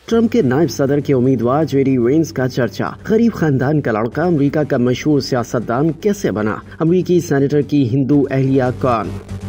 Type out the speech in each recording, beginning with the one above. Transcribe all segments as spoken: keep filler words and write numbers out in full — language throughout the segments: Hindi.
ट्रंप के नायब सदर के उम्मीदवार जेडी वेंस का चर्चा। गरीब खानदान का लड़का अमेरिका का मशहूर सियासतदान कैसे बना? अमेरिकी सेनेटर की हिंदू अहलिया कौन?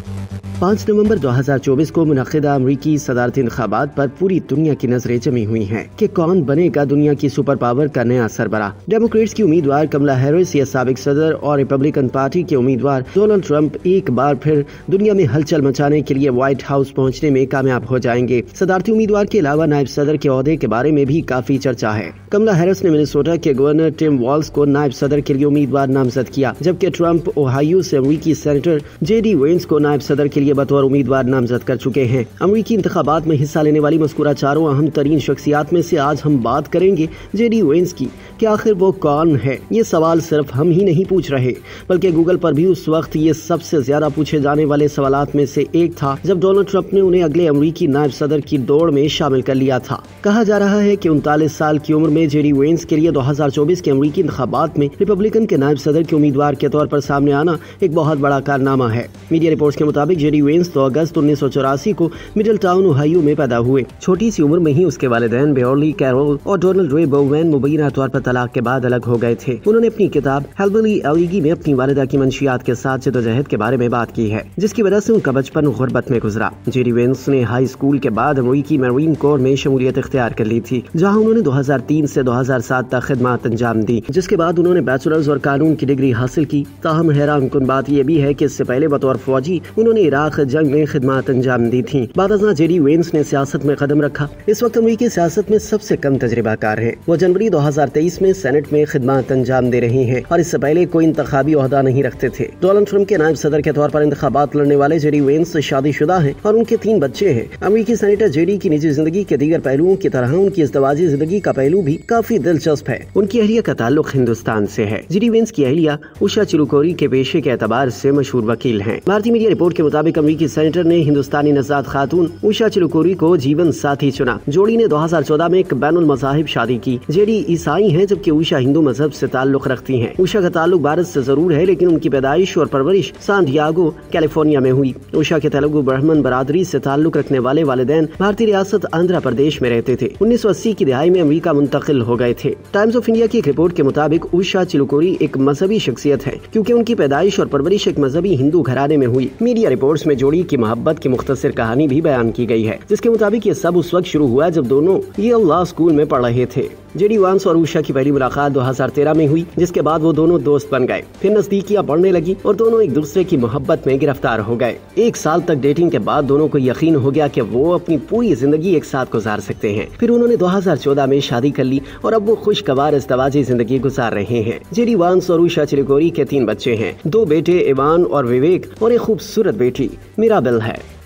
पाँच नवंबर दो हज़ार चौबीस को मुनक़िदा अमरीकी सदारती इंतखाबात पर पूरी दुनिया की नजरें जमी हुई हैं कि कौन बनेगा दुनिया की सुपर पावर का नया सरबराह। डेमोक्रेट्स की उम्मीदवार कमला हैरिस या साबिक सदर और रिपब्लिकन पार्टी के उम्मीदवार डोनाल्ड ट्रंप एक बार फिर दुनिया में हलचल मचाने के लिए व्हाइट हाउस पहुँचने में कामयाब हो जाएंगे। सदारती उम्मीदवार के अलावा नायब सदर के ओहदे के बारे में भी काफी चर्चा है। कमला हैरिस ने मिनेसोटा के गवर्नर टिम वॉल्स को नायब सदर के लिए उम्मीदवार नामजद किया, जबकि ट्रंप ओहायो से अमरीकी सेनेटर जेडी वेंस को नायब सदर के लिए बतौर उम्मीदवार नामजद कर चुके हैं। अमरीकी इंतखाबात में हिस्सा लेने वाली मज़कूरा चारों अहम तरीन शख्सियात में से आज हम बात करेंगे जेडी वेंस की कि आखिर वो कौन है। ये सवाल सिर्फ हम ही नहीं पूछ रहे, बल्कि गूगल पर भी उस वक्त ये सबसे ज्यादा पूछे जाने वाले सवालात में से एक था जब डोनाल्ड ट्रंप ने उन्हें अगले अमरीकी नायब सदर की दौड़ में शामिल कर लिया था। कहा जा रहा है कि उनतालीस साल की उम्र में जेडी वेंस के लिए दो हज़ार चौबीस के अमरीकी इंतखाबात में रिपब्लिकन के नायब सदर के उम्मीदवार के तौर पर सामने आना एक बहुत बड़ा कारनामा है। मीडिया रिपोर्ट्स के मुताबिक जेडी वेंस तो अगस्त उन्नीस सौ चौरासी को मिडिल टाउन ओहायो में पैदा हुए। छोटी सी उम्र में ही उसके वालिदैन बेओरली कैरोल और डोनाल्ड रे बोवेन मुबैना तौर पर तलाक के बाद अलग हो गए थे। उन्होंने अपनी किताब हेल्बली एलिगी में अपनी वालिदा की मंशियात के साथ जद्दोजहद के बारे में बात की है, जिसकी वजह से उनका बचपन गुर्बत में गुजरा। जेडी वेंस ने हाई स्कूल के बाद अमरीकी मरीन कोर में शमूलियत इख्तियार कर ली थी, जहाँ उन्होंने दो हज़ार तीन से दो हज़ार सात तक खिदमत अंजाम दी, जिसके बाद उन्होंने बैचलर्स और कानून की डिग्री हासिल की। ताहम हैरान कुन बात यह भी है कि इससे पहले बतौर फौजी उन्होंने इराक जंग में खिदमत अंजाम दी थी। बादशाह जेडी वेंस ने सियासत में कदम रखा। इस वक्त अमरीकी सियासत में सबसे कम तजर्बाकार है। वो जनवरी दो हज़ार तेईस में सेनेट में खिदमत अंजाम दे रहे हैं और इससे पहले कोई इंतखाबी ओहदा नहीं रखते थे। डोनाल्ड ट्रंप के नायब सदर के तौर पर इंतखाबात लड़ने वाले जेडी वेंस शादीशुदा हैं और उनके तीन बच्चे हैं। अमरीकी सेनेटर जेडी की निजी जिंदगी के दीगर पहलुओं की तरह उनकी इज़्दवाजी जिंदगी का पहलू भी काफी दिलचस्प है। उनकी अहलिया का ताल्लुक हिंदुस्तान से है। जेडी वेंस की अहलिया उषा चिलुकोरी के पेशे के एतबार से मशहूर वकील हैं। भारतीय मीडिया रिपोर्ट के मुताबिक अमरीकी सेनेटर ने हिंदुस्तानी नज़ात खातून उषा चिलुकोरी को जीवन साथी चुना। जोड़ी ने दो हज़ार चौदह में एक बैनुल मज़ाहिब शादी की। जेडी ईसाई हैं, जबकि उषा हिंदू मजहब से ताल्लुक रखती हैं। उषा का ताल्लुक भारत से जरूर है, लेकिन उनकी पैदाइश और परवरिश सैन डिएगो कैलिफोर्निया में हुई। उषा के तेलुगु ब्राह्मण बरादरी से ताल्लुक रखने वाले वालिदैन भारतीय रियासत आंध्र प्रदेश में रहते थे। उन्नीस सौ अस्सी की दिहाई में अमेरिका मुंतकिल हो गए थे। टाइम्स ऑफ इंडिया की एक रिपोर्ट के मुताबिक उषा चिलुकोरी एक मजहबी शख्सियत है, क्योंकि उनकी पैदाइश और परवरिश एक मजहबी हिंदू घराने में हुई। मीडिया रिपोर्ट्स में जोड़ी की मोहब्बत की मुख्तसर कहानी भी बयान की गई है, जिसके मुताबिक ये सब उस वक्त शुरू हुआ जब दोनों ये लॉ स्कूल में पढ़ रहे थे। जेडी वांस और उषा की पहली मुलाकात दो हज़ार तेरह में हुई, जिसके बाद वो दोनों दोस्त बन गए। फिर नजदीकियां बढ़ने लगी और दोनों एक दूसरे की मोहब्बत में गिरफ्तार हो गए। एक साल तक डेटिंग के बाद दोनों को यकीन हो गया कि वो अपनी पूरी जिंदगी एक साथ गुजार सकते हैं। फिर उन्होंने दो हज़ार चौदह में शादी कर ली और अब वो खुशगवार इज़्दवाजी जिंदगी गुजार रहे हैं। जेडी वांस और उषा चिलुकोरी के तीन बच्चे हैं, दो बेटे इवान और विवेक और एक खूबसूरत बेटी मिराबेल है।